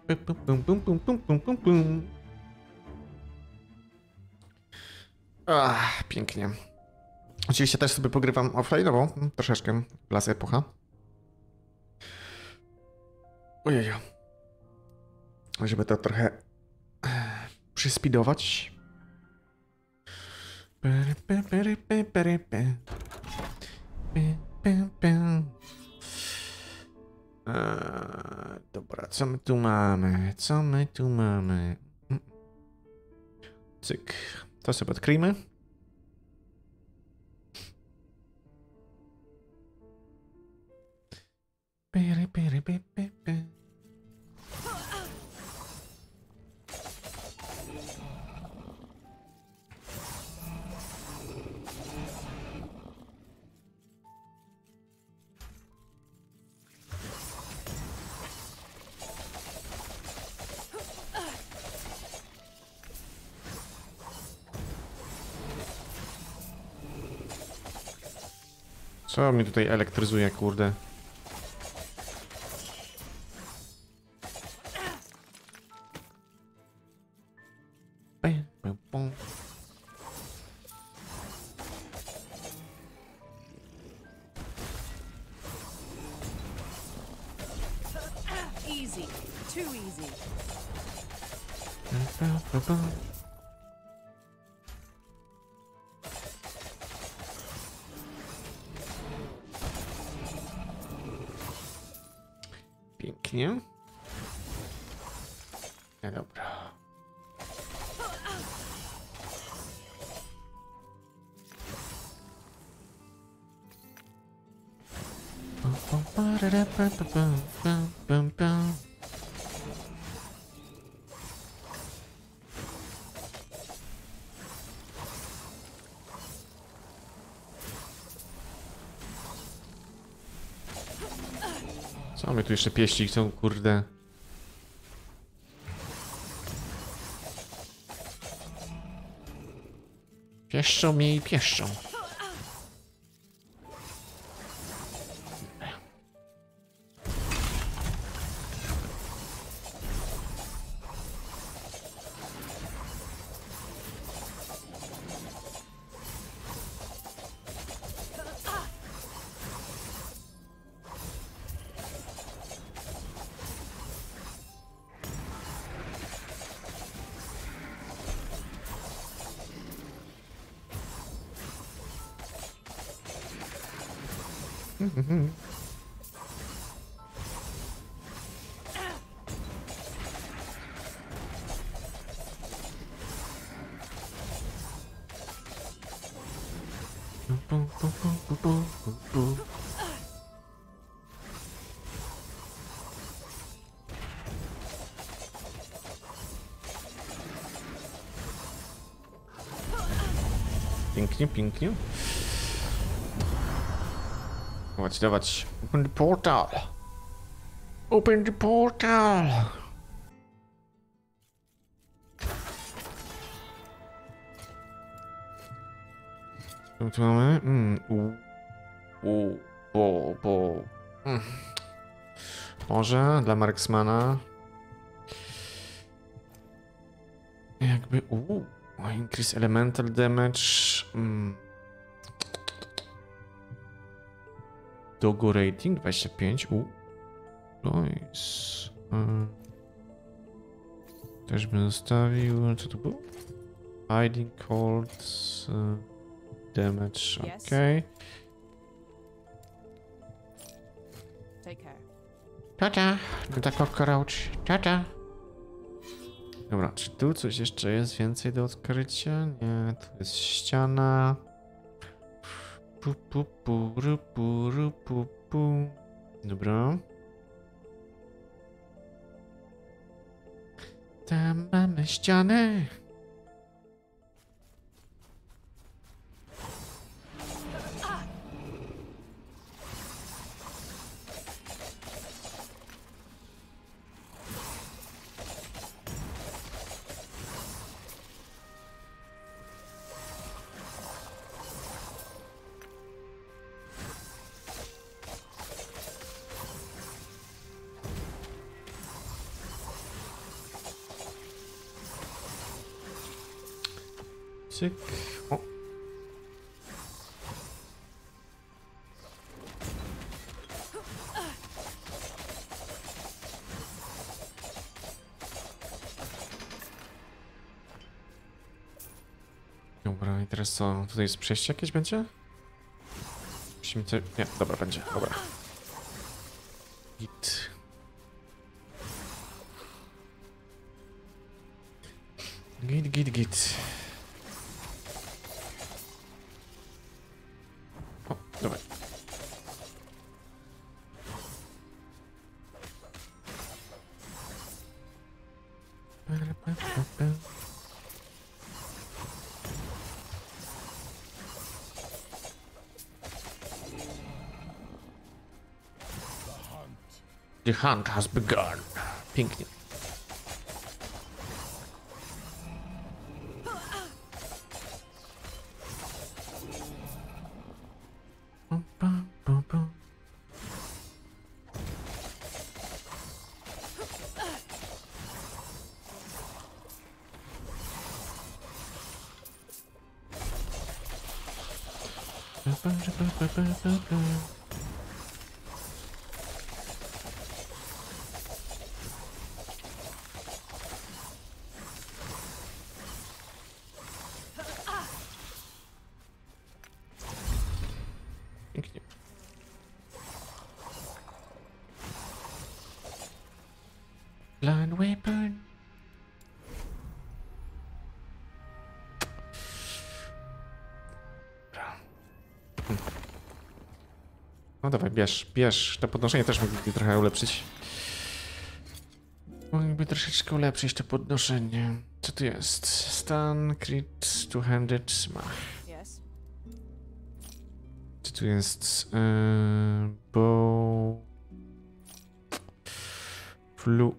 Pum, pum, pum, pum, pum, pum, pum, pum. Pięknie. Oczywiście też sobie pogrywam offline'owo, troszeczkę, Las Epocha. Ojej. Żeby to trochę przyspeedować. Dobra, co my tu mamy? Co my tu mamy? Cyk. To sobie odkryjmy. Co mnie tutaj elektryzuje, kurde? Easy. Too easy. Pięknie. No dobra. Co my tu jeszcze pieści chcą, kurde? Pieszczą mnie i pieszczą. Pięknie, pięknie. Dawać, dawać. Open the portal. Open the portal. Co tu mamy? Może dla Marksmana. Jakby. Increase elemental damage. Dogo rating 25. Nice. Też bym zostawił. Co to było? Hiding colds. Damage. Yes. Okay. Take care. Tata. Tata cockroach. Tata. Dobra, czy tu coś jeszcze jest więcej do odkrycia? Nie, tu jest ściana. Dobra. Tam mamy ścianę. Cyk. O. Dobra, i teraz co? Tutaj jest przejście jakieś będzie? Musimy coś... Nie, dobra, będzie, dobra. Git. Git. O, dawaj. The hunt has begun. Pięknie. Pięknie. Blind weapon. No dawaj, bierz. To podnoszenie też mogliby trochę ulepszyć. Mogliby troszeczkę ulepszyć to podnoszenie. Co tu jest? Stun, crit, two-handed, smach. Yes. Co tu jest? Bow... Flu...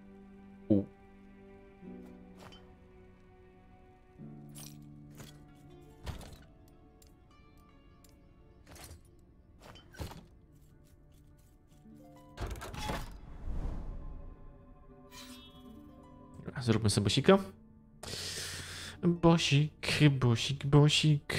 Zróbmy sobie bosika. Bosik.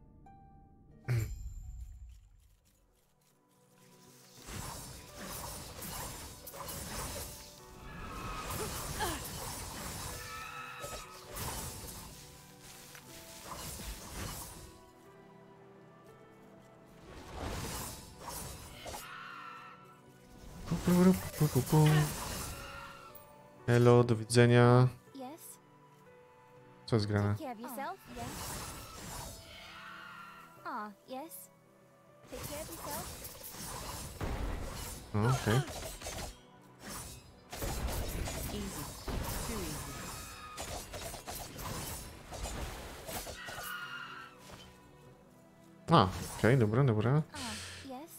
Hello, do widzenia. Yes. Co jest grane? Take care of yourself. Yes. Ah, yes. Take care of yourself. O, okej. Easy. Too easy. A, okej, dobra. Ah, yes.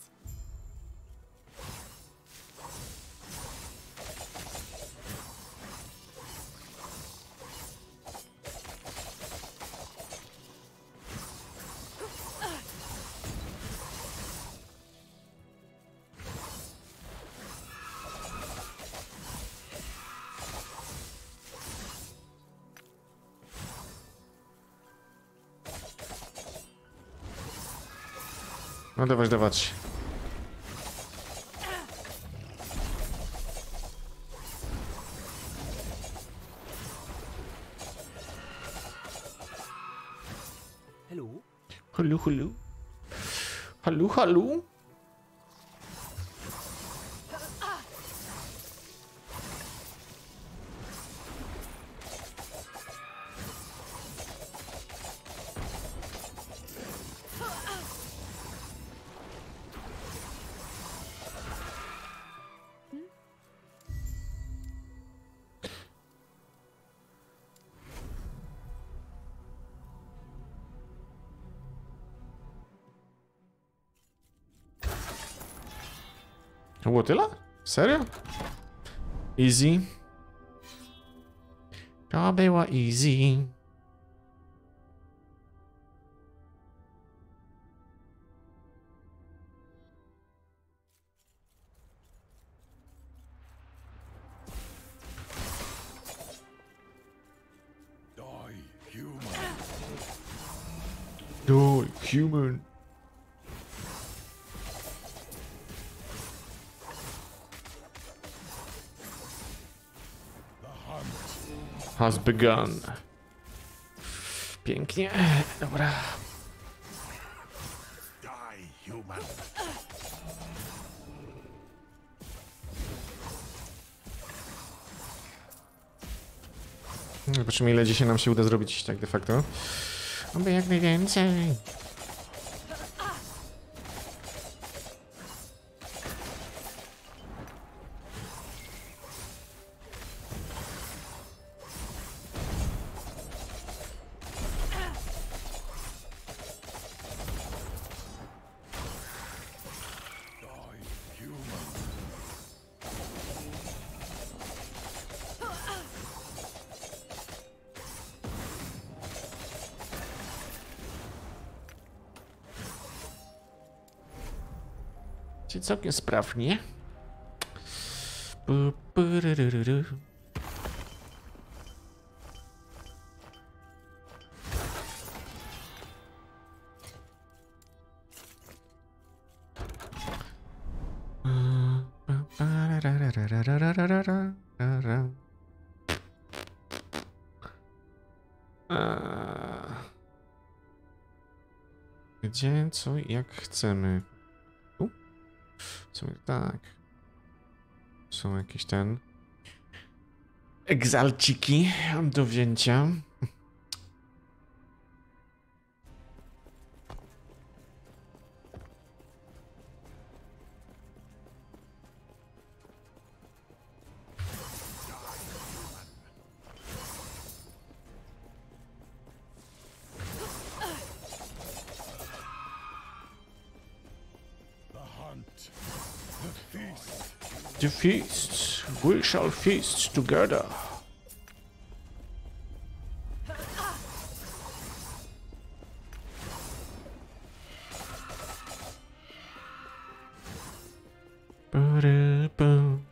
No dawać. Hello? Hallo. To było tyle? Serio? Easy. To było easy. Die, human. human. Has begun. Pięknie. Dobra. Die, human. Zobaczymy, ile dzisiaj nam się uda zrobić tak de facto. Oby jak najwięcej. Czyli całkiem sprawnie. Pu, Gdzie, co i jak chcemy. W sumie tak. Są jakieś egzalciki do wzięcia. The feast. We shall feast together. Ba-da-bum.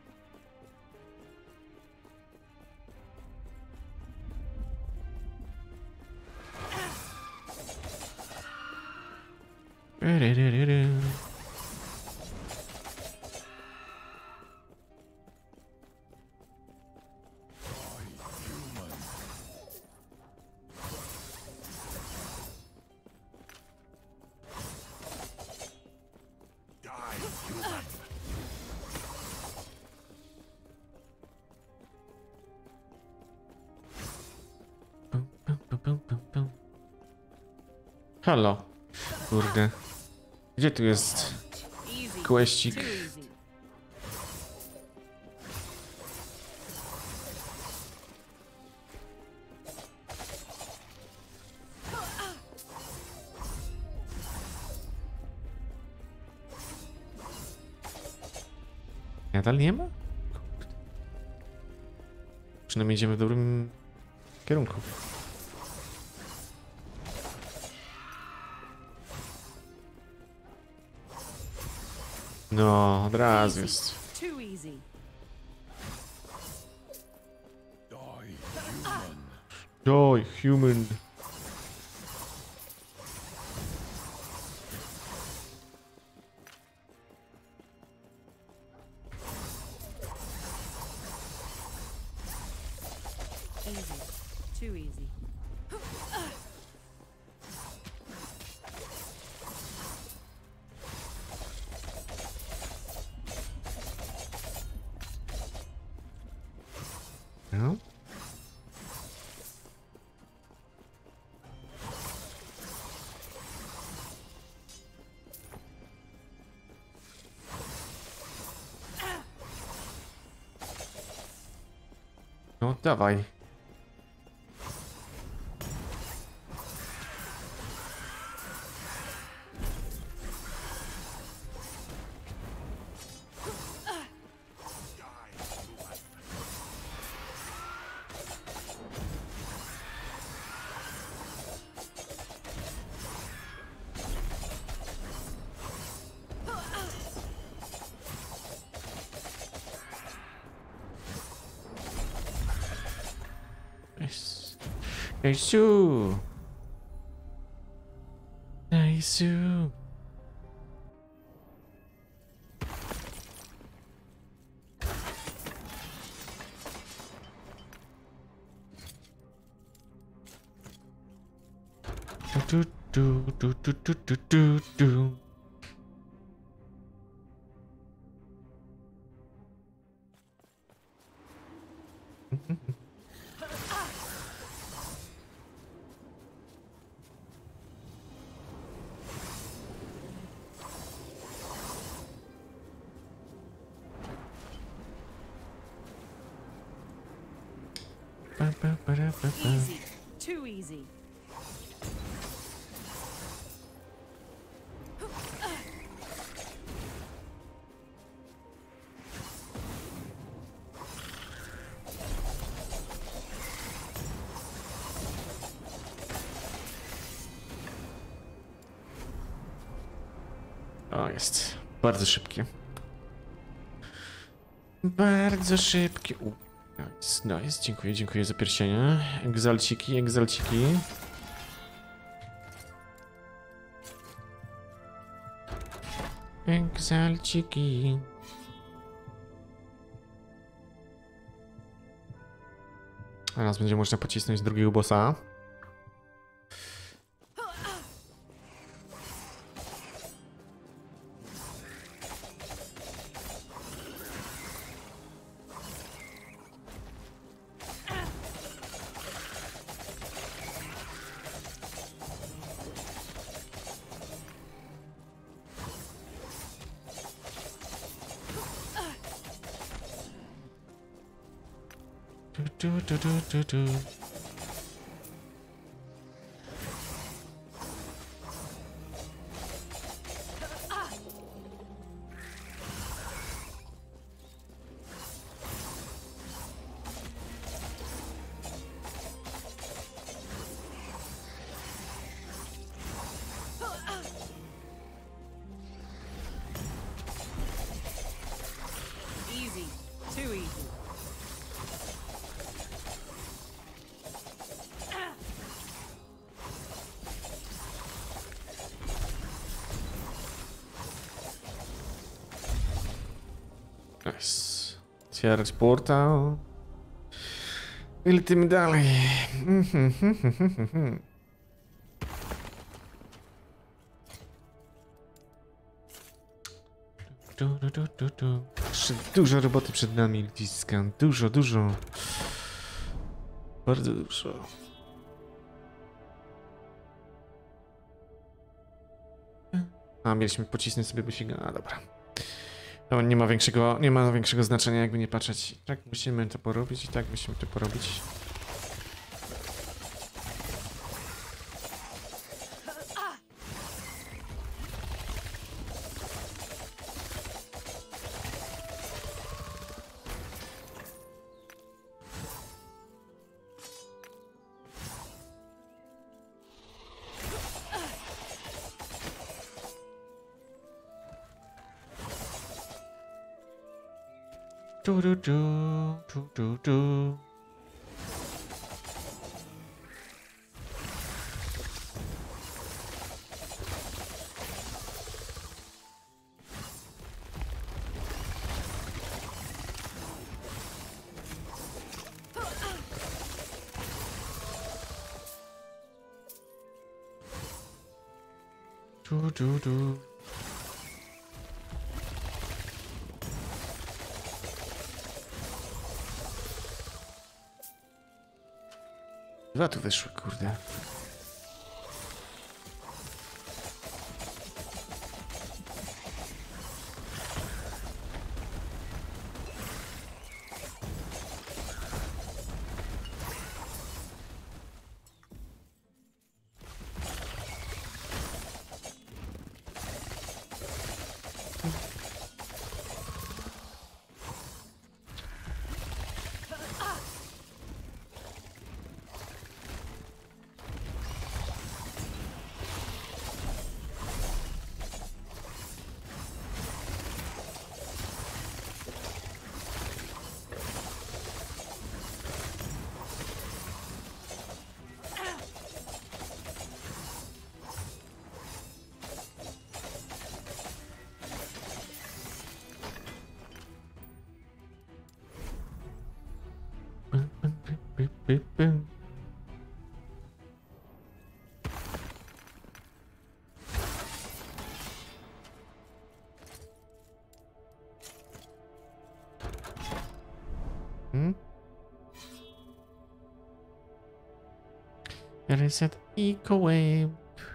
Ba-da-da-da-da. Halo. Kurde. Gdzie tu jest Easy. questik? Too easy. Nadal nie ma? Kurde. Przynajmniej idziemy w dobrym kierunku. No, od razu jest. Too easy. Oj, human. Easy. Too easy. No. No, dawaj. Jezu. Jezu. Du. Easy. Too easy. O, jest. Bardzo szybkie. Bardzo szybkie. Nice, nice. Dziękuję, dziękuję za pierścienie. Egzalciki, egzalciki. Egzalciki. Teraz będzie można pocisnąć drugiego bossa. Du. Easy. Too easy. Nice. Otwierać portal. I lecimy dalej. Jeszcze dużo roboty przed nami, ludziska. Dużo. Bardzo dużo. A, mieliśmy pocisnąć sobie busika. A, dobra. To nie ma większego znaczenia, jakby nie patrzeć. Tak musimy to porobić i tak musimy to porobić. Du. Du. Dwa tu wyszły, kurde. Py, py. Hmm? Reset eco wave.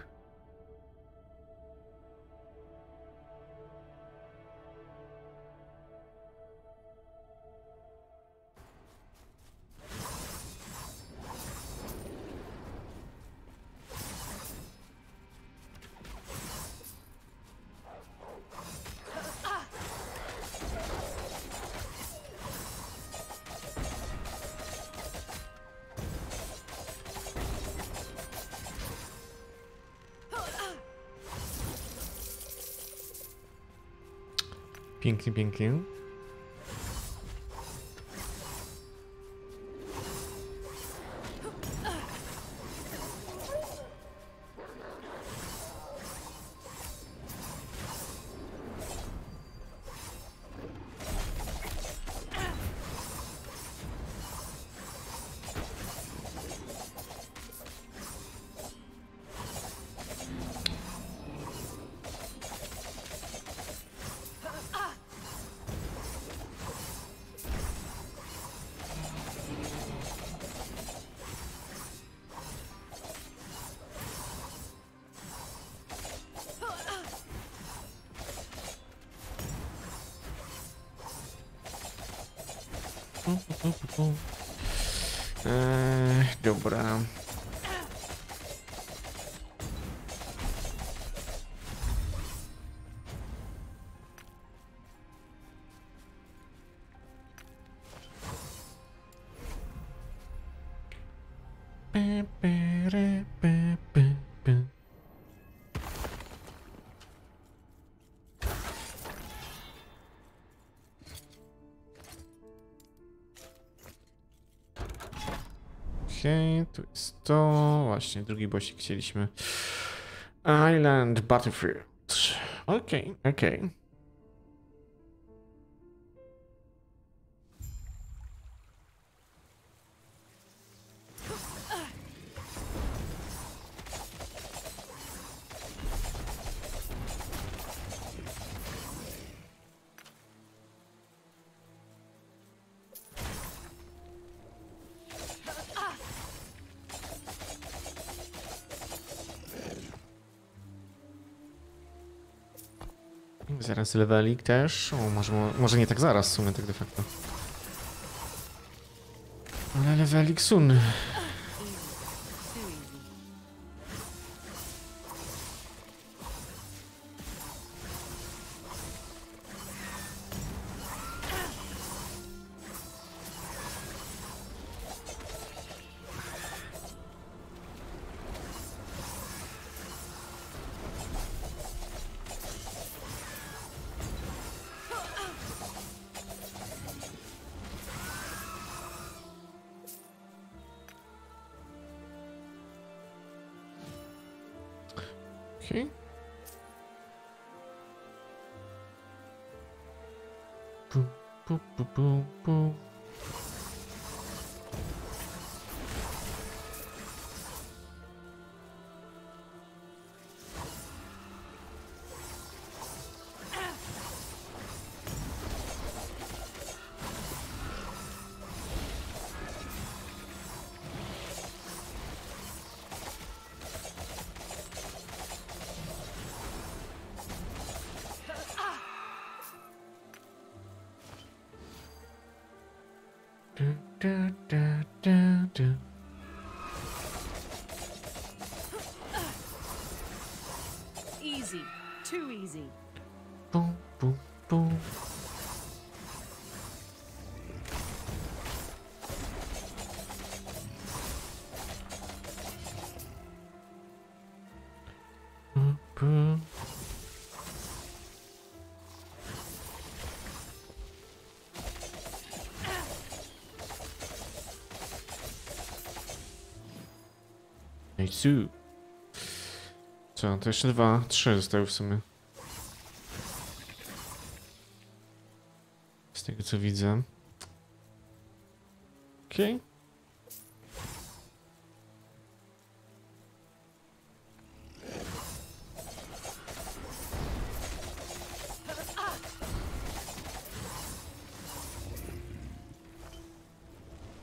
Pięknie, pięknie. Dobra. Pe, pe, re, pe, pe, pe. Okej, tu jest to. Właśnie, drugi bossik chcieliśmy. Island Battlefield. Okej, okej. Zaraz levelik też. O, może nie tak zaraz w sumie, tak de facto. Ale levelik sun. Too easy. Okej. Pu, pu, pu, pu, pu. Da, da, da, da. Easy. Too easy. Pum, pum, pum. Pum, pum. Nice. Co, to jeszcze 2, 3 zostały w sumie. Z tego co widzę. Okej.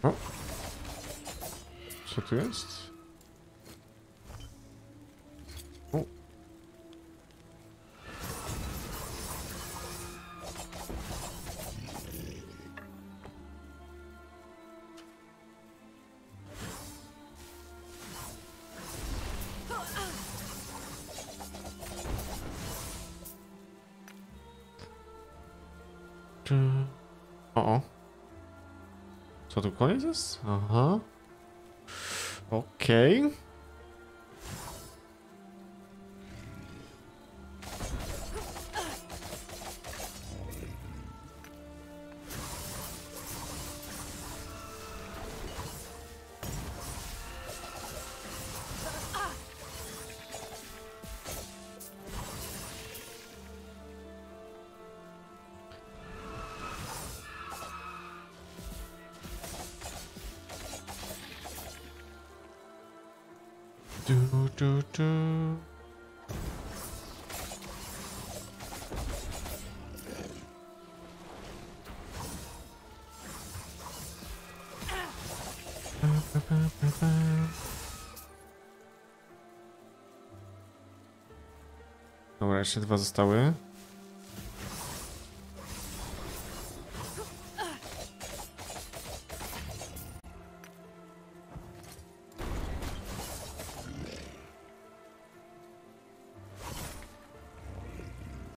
O. Co tu jest? O. O. Co tu koniec jest? Aha. Okej. Du. Dobra, jeszcze 2 zostały.